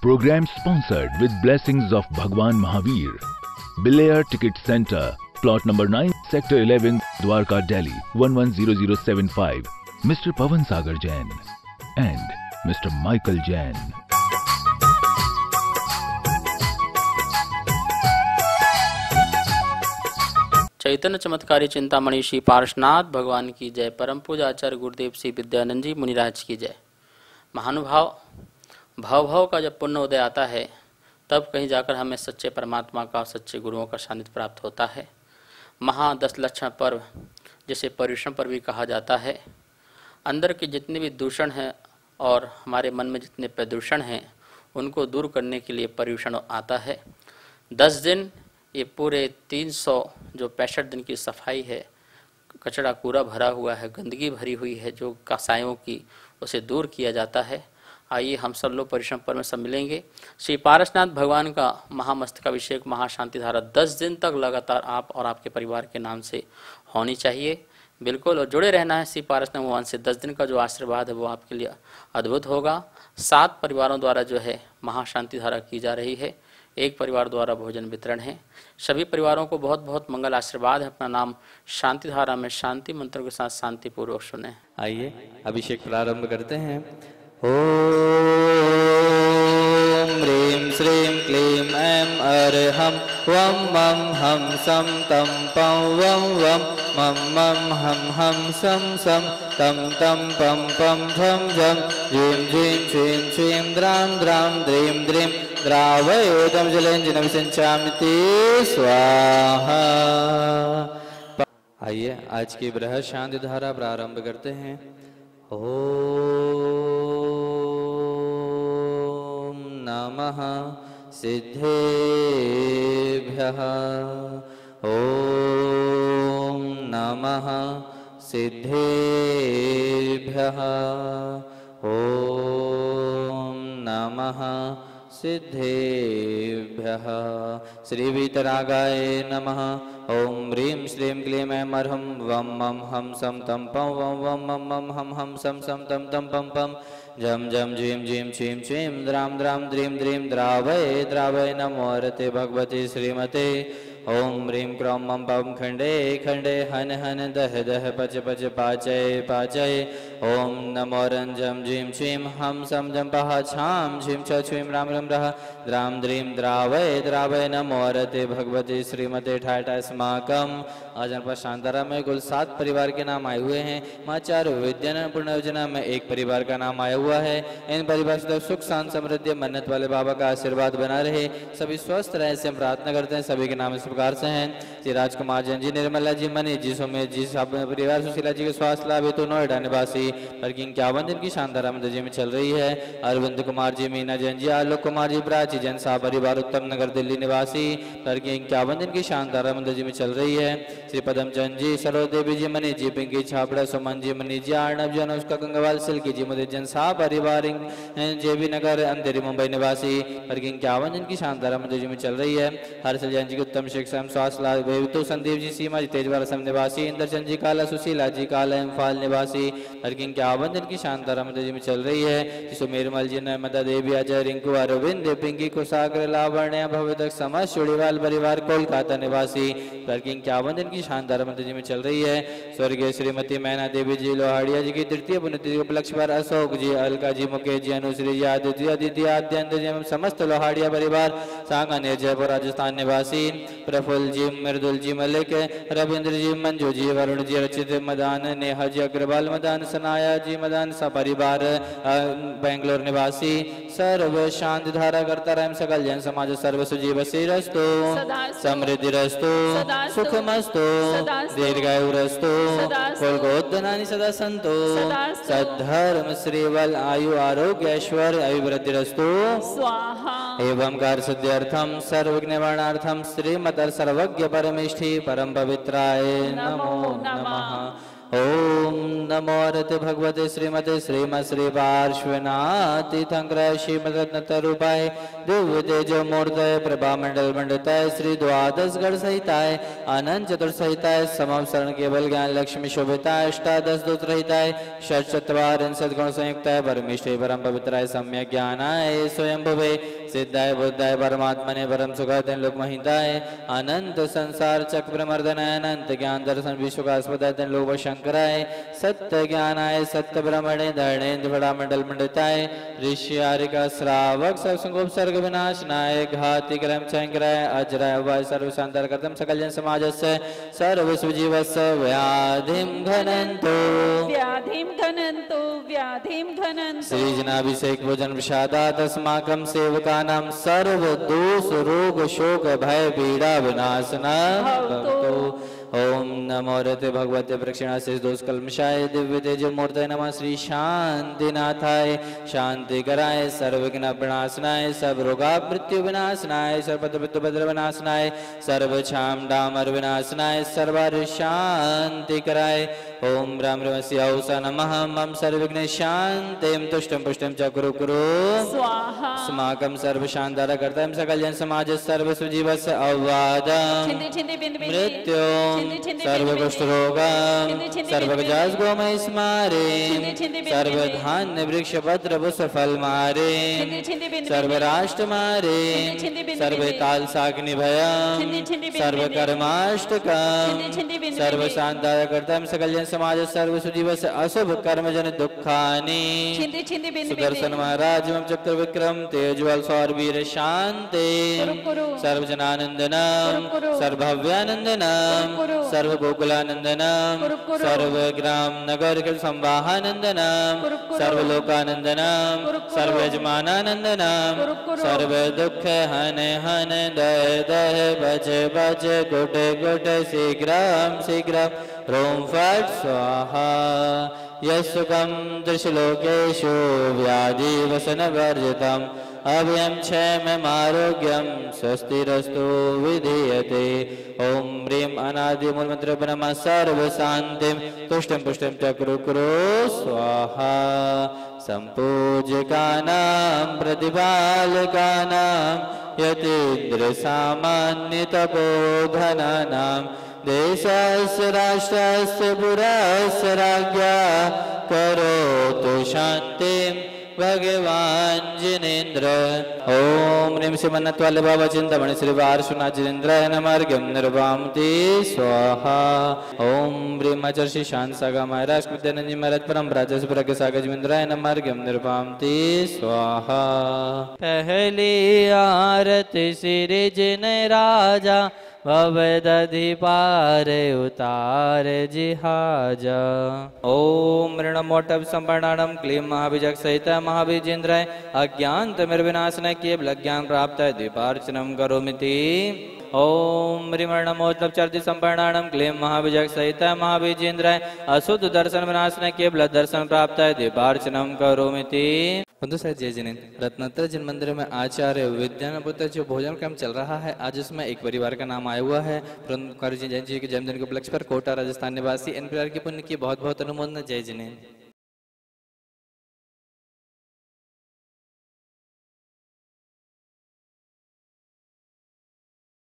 Program sponsored with blessings of Bhagwan Mahavir. Bilayer Ticket Center, plot number 9, Sector 11, Dwarka, Delhi 110075. Mr. Pawan Sagar Jain and Mr. Michael Jain. चैतन्य चमत्कारी चिंतामणि श्री पार्श्वनाथ भगवान की जय। परम पूजा आचार्य गुरुदेव श्री विद्यानंद जी मुनिराज की जय। महानुभाव, भाव भाव का जब पुण्य उदय आता है तब कहीं जाकर हमें सच्चे परमात्मा का, सच्चे गुरुओं का सानिध्य प्राप्त होता है। महा 10 लक्षण पर्व जिसे पर्युषण पर्व भी कहा जाता है। अंदर के जितने भी दूषण हैं और हमारे मन में जितने प्रदूषण हैं उनको दूर करने के लिए पर्युषण आता है। 10 दिन ये पूरे 365 दिन की सफाई है। कचरा कूड़ा भरा हुआ है, गंदगी भरी हुई है जो कसायों की, उसे दूर किया जाता है। आइए हम सब लोग परिश्रम पर में सब मिलेंगे। श्री पारसनाथ भगवान का महामस्तकाभिषेक महाशांति धारा 10 दिन तक लगातार आप और आपके परिवार के नाम से होनी चाहिए। बिल्कुल, और जुड़े रहना है श्री पारसनाथ भगवान से। 10 दिन का जो आशीर्वाद है वो आपके लिए अद्भुत होगा। 7 परिवारों द्वारा जो है महाशांति धारा की जा रही है। 1 परिवार द्वारा भोजन वितरण है। सभी परिवारों को बहुत बहुत मंगल आशीर्वाद है। अपना नाम शांति धारा में शांति मंत्र के साथ शांति पूर्वक सुने। आइए अभिषेक प्रारंभ करते हैं। ओम ह्रीं श्रीं क्लीं ऐं अरहं वं मं हं सं तं पं वं वं मं मं हं हं सं सं तं तं पं पं झं झं झीं झीं छीं छीं द्रां द्रां द्रीं द्रीं द्रावयेदं जलेन विसिञ्चामि स्वाहा। आइए आज की बृहद शांति धारा प्रारंभ करते हैं। ओम नमः सिद्धेभ्यः। ओम नमः सिद्धेभ्यः। ओम नमः सिद्धेभ्यः। श्री वीतरागाय नमः। ओम ह्रीं श्रीं क्लीं ऐं अरहं वं मं हं सं तं पं वं वं मं मं हं हं सं सं तं तं पं पं झं झं झीं झीं छीं छीं द्रां द्रां द्रीं द्रीं द्रावये द्रावये नमो रते भगवते श्रीमते। ओम ह्रीं क्रों मं पं खण्डे खण्डे हन हन दह दह पच पच पाचय पाचय। ओम नमो रंजं झीं छीं हं सं जं पः छां छीं छ छीं रां रं रः द्रां द्रीं द्रावये द्रावये नमो रते भगवते श्रीमते। ठाठ अस्माकम। आज हमारे पास शांतारा में कुल 7 परिवार के नाम आए हुए हैं। माँ 4 विद्यानंद पूर्ण योजना में 1 परिवार का नाम आया हुआ है। इन परिवार से सुख शांति समृद्धि मन्नत वाले बाबा का आशीर्वाद बना रहे, सभी स्वस्थ रहे से हम प्रार्थना करते हैं। सभी के नाम इस प्रकार से हैं। श्री राजकुमार जैन जी, निर्मला जी, मनी जी, सोमेश जी, सब परिवार सुशीला जी के स्वास्थ्य लाभ हेतु नोएडा निवासी वर्किंग 51 दिन की शानदार जी में चल रही है। अरविंद कुमार जी, मीना जैन जी, आलोक कुमार जी, प्राची जैन साहब परिवार उत्तम नगर दिल्ली निवासी वर्किंग 51 दिन की शानदार जी में चल रही है। श्री पदम चंद जी, सरोज देवी जी, मनी जी, पिंकी छापड़ा, सुमन जी, मनी जी, अर्णव जी, अनुष्का गंगवाल, सिल्की जी, मुदे जन साहब परिवार जेबी नगर अंधेरी मुंबई निवासी वर्किंग 51 दिन की शानदार जी में चल रही है। हर्षल जैन जी की उत्तम शिक्षा स्वास्थ्य लाभ हेतु संदीप जी, सीमा जी, तेजवाल असम निवासी इंद्रचंद जी, काला सुशीला जी, काला इम्फाल निवासी वर्किंग 51 दिन की शानदार जी में चल रही है। सुमेरमल जी, नर्मदा देवी, अजय, रिंकू, अरविंद, पिंकी, कुशाग्र, लावण्य, भवदक समाज, चूड़ीवाल परिवार कोलकाता निवासी वर्किंग 51 दिन की शानदार जी में चल रही है। स्वर्गीय श्रीमती मैना देवी जी, लोहाड़िया जी की तृतीय पुण्यतिथि उपलक्ष्य पर अशोक जी, अलका जी, मुकेश जी, अनुश्री जी, आदित्य आदित्य आद्यंत जी, समस्त लोहाड़िया परिवार सांगानेर जयपुर राजस्थान निवासी प्रफुल्ल जी, मृदुल जी, मलिक, रविंद्र जी, मंजू जी, वरुण जी, रचित, मदान, नेहा जी, अग्रवाल मदान, सनाया जी, मदान सपरिवार बेंगलोर निवासी सर्व शांति धारा करता रहे सकल जन समाज सर्व सुजीव रस्तु समृद्धि रस्तु सुखमस्तु दीर्घायुरस्तु कुलगोत्तनानि सदा संतो सद्धर्म श्रीवल आयु आरोग्य ऐश्वर्य अभिवृद्धि रस्तु स्वाहा। एवं कार्य सिद्ध्यर्थम सर्वज्ञ निवारणार्थम श्रीमद सर्वज्ञ परमेष्ठि परम पवित्राय नमो नमः। ओम नमो रते भगवते श्रीमते श्रीमत् श्री पार्श्वनाथ तीर्थंकर श्रीमद रत्न तरुपाय दिव्य तेज मूर्तय प्रभा मंडल मंडिताय श्री द्वादश गढ़ सहिताय अनंत चतुर सहिताय समम शरण केवल ज्ञान लक्ष्मी शोभिताय अष्टादश दूत रहिताय षट चत्वारिंशत् गुण संयुक्ताय परमेष्ठि परम पवित्राय सम्यक ज्ञानाय स्वयं भवे सिद्धाय बुद्धाय परमात्मने परम सुखाय लोक महिताय अनंत संसार चक्र मर्दनाय अनंत ज्ञान दर्शन विश्व का अस्पदाय लोक शंकराय सत्य ज्ञानाय सत्य ब्रह्मणे धरणेन्द्र बड़ा मंडल मंडिताय ऋषि आरिका श्रावक सत्संगोप सर्ग विनाशनाय घाति क्रम चंक्राय अजराय वाय सर्व शांतर कर्तम सकल जन समाजस्य सर्व सुजीवस्य व्याधिम घनंतो श्री जनाभिषेक भोजन प्रसादात् अस्माकं सेवकानां सर्व दोष रोग शोक भय पीड़ा विनाशनाय ओम नमो रते भगवते प्रक्षिणाशेष दोष कल्मषाय दिव्य तेज मूर्तये नमः श्री शांतिनाथाय शांति कराय सर्वविघ्न विनाशनाय सर्व रोगा मृत्यु विनाशनाय सर्वपद विनाशनाय सर्व छाम डामर विनाशनाय सर्वार शांति कराय ओम राम रमस्य औसा नमः मम सर्वविघ्न शांतिं तुष्टं पुष्टं च कुरु कुरु स्वाहा अस्माकं सर्व शांतार कर्तव्यं सकल जन समाज सर्व सुजीवस्य अवादं मृत्यु सर्व कुष्ठ रोगं सर्व जस गोमय स्मारे सर्व धान्य वृक्ष पत्र पुष्प फल मारे सर्व राष्ट्र मारे सर्व ताल साग्नि भयं सर्व कर्माष्टकं सर्व शांतार कर्तव्यं सकल जन समाज सर्व सुजीवस्य अशुभ कर्म जन दुखानि सुदर्शन महाराज एवं चक्र विक्रम तेजवल सौर वीर शांति सर्व जनानंदनम सर्वभव्यानंदनम सर्व गोकुलानंदनम सर्व ग्राम नगर के संवाहानंदनम सर्व लोकानंदनम सर्व यजमानानंदनम सर्व दुख हन हन दय दय बज बज गुट गुट शीघ्रम शीघ्रम रोम फट स्वाहा यस्सुखं दृश्यलोकेषु व्याधि वसन वर्जितम् अभयं क्षेममारोग्यं स्वस्तिरस्तु विधीयते ओम ह्रीं अनादि मूलमंत्र ब्रह्म सर्व शांतिं तुष्टं पुष्टं च कुरु कुरु स्वाहा संपूज्यकानां प्रतिपालकानां यतीन्द्र सामान्य तपोधनानां देशस्य राष्ट्रस्य पुरस्य राज्ञा करोतु शांतिं भगवान जिनेन्द्र ओम ह्रीं श्रीमन्नत्वाल्य बाबा चिंतामणि श्री पार्श्वनाथ जिनेन्द्राय नमर्घ्यं निर्वामति स्वाहा ओम ह्रीं आचार्य श्री शांत सागा महाराज विद्यानंद जी महाराज परम राजस प्रज्ञ सागर जिनेन्द्राय नमर्घ्यं निर्वामति स्वाहा पहली आरती श्री जिने राजा भवदधि पार उतार जिहाजा ओम ऋणमोटव संपर्णाणम क्लीं महाभिजक सहित महाभिजेन्द्राय अज्ञान तमिर्विनाशनाय केवल ज्ञान प्राप्त दीपार्चनम करोमिति ओम ऋणमोटव चर्ति संपर्णाणम क्लीं महाभिजक सहित महाभिजेन्द्राय अशुद्ध दर्शन विनाशनाय केवल दर्शन प्राप्त दीपार्चनम करोमिति। बंधु सहित जय जिनेन्द्र रत्नत्र जिन मंदिर में आचार्य विद्यानपुत्र जो भोजन क्रम चल रहा है, आज उसमें एक परिवार का नाम आया हुआ है। जैन जी के जन्मदिन के उपलक्ष्य पर कोटा राजस्थान निवासी एनपीआर के पुण्य की बहुत बहुत अनुमोदन। जय जिनेन्द्र।